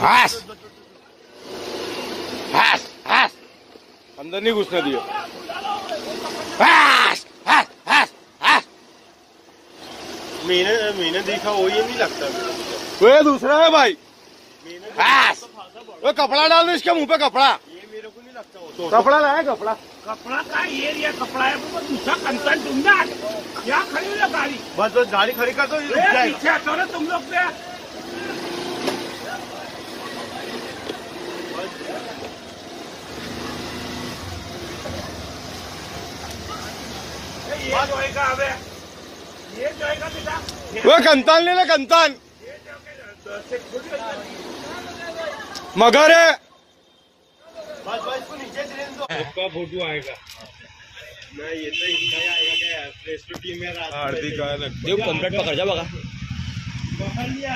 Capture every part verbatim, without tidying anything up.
हास हास हास अंदर नहीं घुसने दिया। हास हास हास हास मैंने मैंने देखा वो ये नहीं लगता वो दूसरा है भाई। हास वो कपड़ा डाल दो इसके मुंह पे कपड़ा। ये मेरे को नहीं लगता वो तो कपड़ा लाया कपड़ा कपड़ा का ये ये कपड़ा है वो दूसरा कंसर्न तुम ना क्या खड़ी हुई है गाड़ी। बस बस गाड़ी खड़ी कर दो ये रुक जाएगा। पीछे हटो ना तुम लोग पे। ये जो है का अबे ये जो है का बेटा वो कंतान ले ले कंतान मगर है। बस बस इसको नीचे से दो। आपका फोटो आएगा मैं ये तो इनका ही आएगा क्या रेस्टो टीम में रात हार्दिक देव कंप्लीट पकड़ जा बघा पकड़ लिया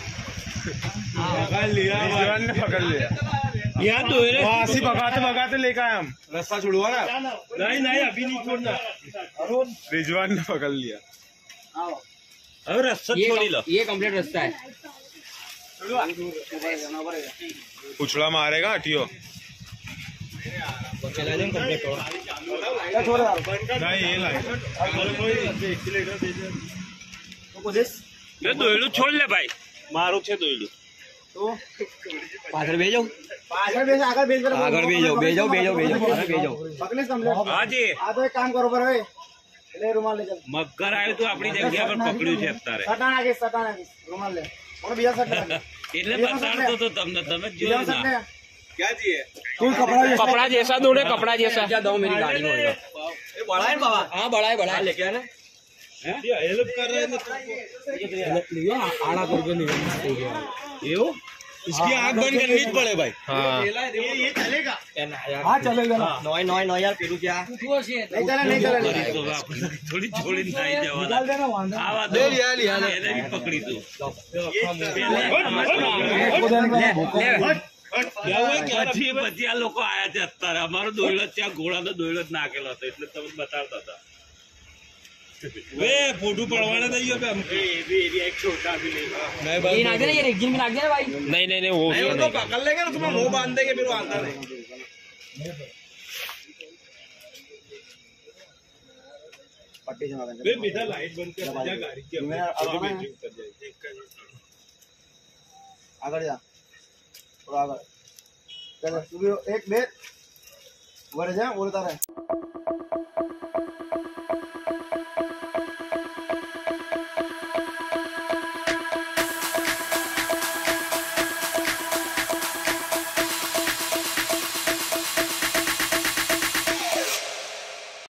पकड़ लिया ने पकड़ लिया यहाँ तो है ऐसी भगाते भगाते लेकर आए हम। रास्ता छुड़वा ना नहीं नहीं अभी नहीं छोड़ना रिजवान ने पकड़ लिया। अब रास्ता छोड़ लो। ये कंप्लीट रास्ता है। उछला मारेगा हटियो चला जाओ कंप्लीट करो नहीं ये लाए ये दोयलू छोड़ ले भाई मारो छे दोयलू पाछળ भेजो पागल बेच आगे बेच कर આગળ भेजो भेजो भेजो भेजो આગળ भेजो पकड़े कंप्लीट। हाँ जी आ तो एक काम करो बराबर ले रुमाल ले चल मगर आयो तो अपनी जगह पर पकड़્યું છે અત્યારે सटाना के सटाना के रुमाल ले और बिया सटाना એટલે બતાડતો તો તમને તમે જ જોયું ના क्या चाहिए कोई कपड़ा कपड़ा जैसा ढूंढे कपड़ा जैसा दो मेरी गाड़ी में होगा। ये बड़ा है बाबा। हाँ बड़ा है बड़ा है लेके आना हेल्प कर रहे हैं आड़ा करके निकल यो इसकी आँख बंद करनी पड़े भाई। हाँ ये ये चलेगा हाँ चलेगा नॉय नॉय नॉय यार पेरू क्या नहीं चला नहीं चला नहीं તો આપણે થોડી છોડીને થાય જવાના निकाल देना वांदा આવા ले लिया लिया ले એને બી પકડી તું क्या हुआ क्या પછી પછી આ લોકો આયા છે અત્યારે અમારો દોયડો ત્યાં ઘોડાનો દોયડો જ નાખેલો હતો એટલે તમે બતાવતા હતા वे फोटो पड़वाने दइयो पे हमको ये भी एरिया एक छोटा भी नहीं ये नाग देना ये रेगिन में नाग देना भाई। नहीं नहीं नहीं वो नहीं वो तो पकड़ लेंगे ना तुम्हें मुंह बांध देंगे फिर वो आता नहीं पट्टी जमा कर वे बेटा लाइट बंद कर जा गाड़ी की मैं अब आना है। आगे जा और आगे चल तू भी एक बेट बढ़ जा बोलता रहे।